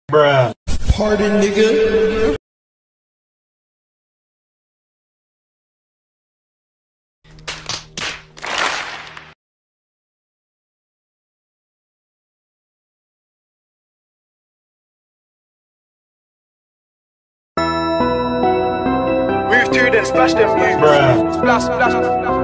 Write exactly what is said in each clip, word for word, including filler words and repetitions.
Bruh. Pardon, nigga. Move to then splash them, Bruh. splash, splash, splash.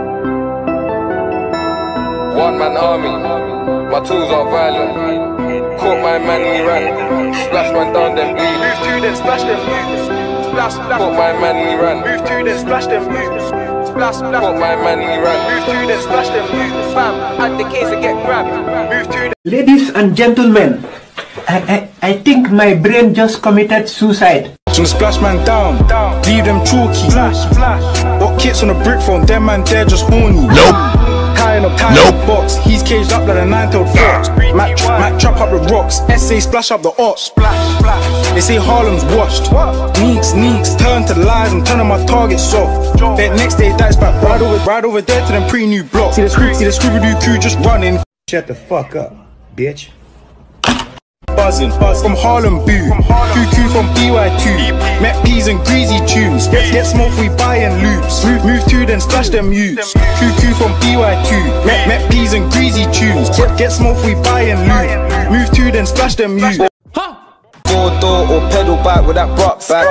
One man army, my tools are violent. Caught my man and he ran. Splash man down then bleed. Move to then splash them, splash, splash. Caught my man and he ran. Move to then splash them, splash, splash. Caught my man and he ran. Move to then splash them, bam. Add the case and get grabbed. Move to. Ladies and gentlemen, I, I, I think my brain just committed suicide. So the splash man down, down. Leave them chalky. Splash, splash. Got kits on a brick phone, them man they're just horny. Nope. Tying up, tying Nope. up box. He's caged up like a nine-tailed fox. Mac, Mac trap up the rocks. S A splash up the ops. Splash, splash. They say Harlem's washed. What? Neeks, neeks. Turn to lies and turning my target soft. Bet next day that's back. Ride over, ride over there to them pre-new blocks. See the screw, see the Scooby-Doo crew just running. Shut the fuck up, bitch. Buzzing, buzz from Harlem boo. Cuckoo from B Y two. Met peas and greasy tunes. Get, get smoke we buy and loops. Move, move to then splash them youths. Cuckoo from B Y two. Met, met peas and greasy tunes. Get, get smoke we buy and loot. Move to then splash them youths. Four door or pedal bike with that brought back.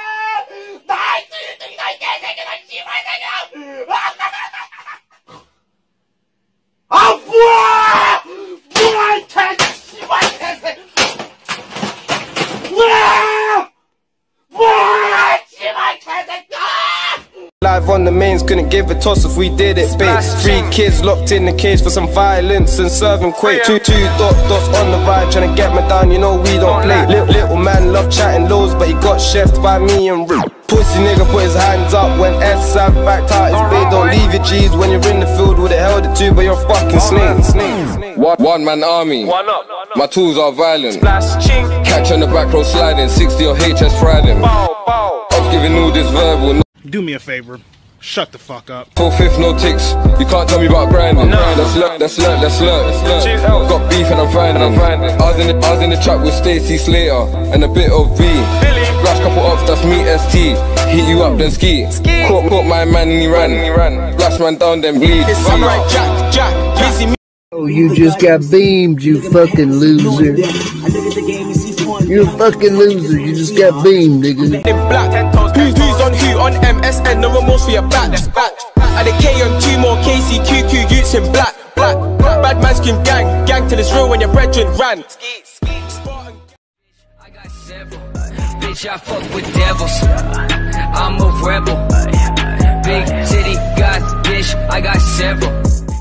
Live on the mains, couldn't give a toss if we did it, babe. Three kids locked in the cage for some violence and serving quake. Two, two dot dots on the ride, trying to get me down, you know we don't play. Little, little man love chatting lows, but he got chefed by me and Rick. Pussy nigga put his hands up when S Sav backed out his bay. Don't leave your G's when you're in the field with it held it to, but you're fucking snake. One, one man army, One up. my tools are violent. Splash, ching. Catch on the back row sliding, sixty or H S Friday. Bow, bow. I was giving all this verbal. Do me a favor. Shut the fuck up. Full fifth, no ticks. You can't tell me about grinding. No. That's learnt, that's learnt, that's learnt. Cheers, L. Got beef and I'm finding. I'm finding. I was in the, I was in the trap with Stacey Slater and a bit of V. Billy. Flash couple ups, that's me S T. Hit you up, then ski. Ski. Caught, caught my man and he ran. He ran. Flash man down, then bleed. I'm right, Jack, Jack. Busy me. Oh, you just got beamed, you fucking loser. You're a fucking loser, you just got beamed, nigga. In black. Who's who's on who on M S N? No remorse for your back. Back. And the K on two more K C Q Q youths in black. Black. Bad man scream gang. Gang till it's real when your brethren ran. I got several. Bitch, I fuck with devils. I'm a rebel. Big titty got bitch. I got several.